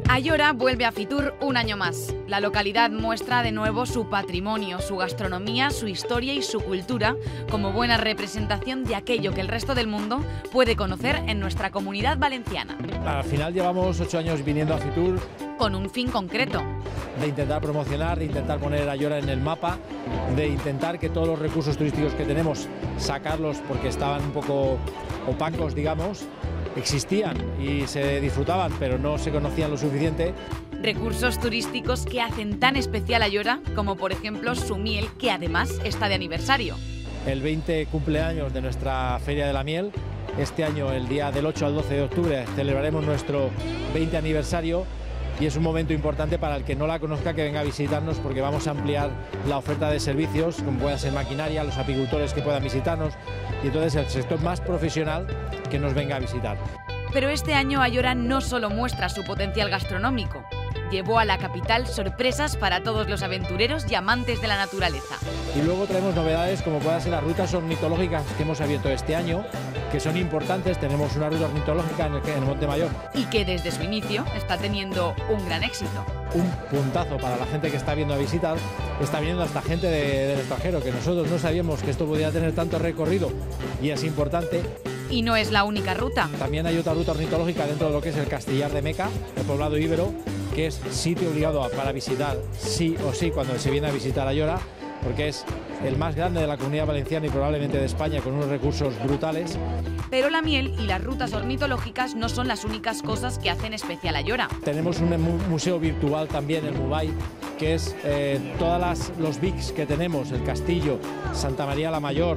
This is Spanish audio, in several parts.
Ayora vuelve a Fitur un año más. La localidad muestra de nuevo su patrimonio, su gastronomía, su historia y su cultura como buena representación de aquello que el resto del mundo puede conocer en nuestra comunidad valenciana. Al final llevamos 8 años viniendo a Fitur. Con un fin concreto. De intentar promocionar, de intentar poner Ayora en el mapa, de intentar que todos los recursos turísticos que tenemos, sacarlos porque estaban un poco opacos, digamos. Existían y se disfrutaban, pero no se conocían lo suficiente. Recursos turísticos que hacen tan especial Ayora, como por ejemplo su miel, que además está de aniversario. El 20 cumpleaños de nuestra Feria de la Miel. Este año, el día del 8 al 12 de octubre, celebraremos nuestro 20 aniversario y es un momento importante para el que no la conozca que venga a visitarnos, porque vamos a ampliar la oferta de servicios, como pueda ser maquinaria, los apicultores que puedan visitarnos y entonces el sector más profesional que nos venga a visitar. Pero este año Ayora no solo muestra su potencial gastronómico, llevó a la capital sorpresas para todos los aventureros y amantes de la naturaleza. Y luego traemos novedades como puedan ser las rutas ornitológicas que hemos abierto este año, que son importantes. Tenemos una ruta ornitológica en el Monte Mayor. Y que desde su inicio está teniendo un gran éxito. Un puntazo para la gente que está viendo a visitar, está viniendo hasta gente del extranjero, que nosotros no sabíamos que esto podía tener tanto recorrido y es importante. Y no es la única ruta. También hay otra ruta ornitológica dentro de lo que es el Castillar de Meca, el poblado íbero, que es sitio obligado para visitar sí o sí cuando se viene a visitar Ayora, porque es el más grande de la Comunidad Valenciana y probablemente de España, con unos recursos brutales. Pero la miel y las rutas ornitológicas no son las únicas cosas que hacen especial Ayora. Tenemos un museo virtual también, el Mubay, que es todos los VICs que tenemos, el castillo, Santa María la Mayor,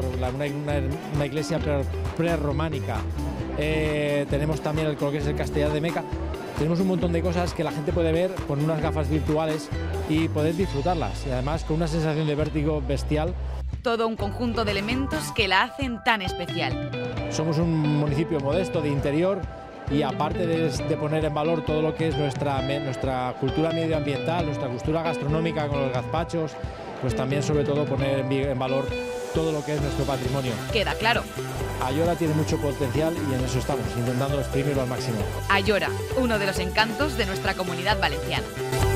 una iglesia prerrománica. Tenemos también lo que es el Castillar de Meca. Tenemos un montón de cosas que la gente puede ver con unas gafas virtuales y poder disfrutarlas, y además con una sensación de vértigo bestial. Todo un conjunto de elementos que la hacen tan especial. Somos un municipio modesto de interior y aparte de poner en valor todo lo que es nuestra cultura medioambiental, nuestra cultura gastronómica con los gazpachos, pues también sobre todo poner en valor todo lo que es nuestro patrimonio. Queda claro. Ayora tiene mucho potencial y en eso estamos, intentando exprimirlo al máximo. Ayora, uno de los encantos de nuestra comunidad valenciana.